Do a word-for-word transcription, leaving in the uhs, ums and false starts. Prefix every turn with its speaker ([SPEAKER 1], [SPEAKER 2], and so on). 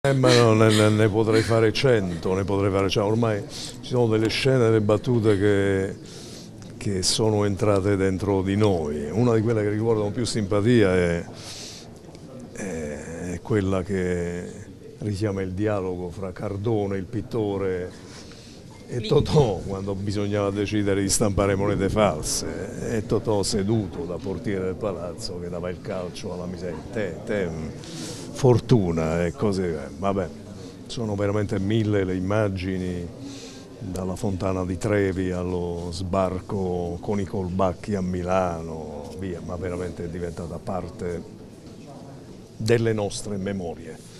[SPEAKER 1] Eh, ma no, ne, ne- ne potrei fare cento, ne potrei fare cento. Ormai ci sono delle scene, delle battute che, che sono entrate dentro di noi. Una di quelle che ricordano più simpatia è, è quella che richiama il dialogo fra Cardone, il pittore, e Totò, quando bisognava decidere di stampare monete false. E Totò seduto da portiere del palazzo che dava il calcio alla miseria. Te, te, fortuna e così via. Vabbè, sono veramente mille le immagini, dalla Fontana di Trevi allo sbarco con i colbacchi a Milano, via, ma veramente è diventata parte delle nostre memorie.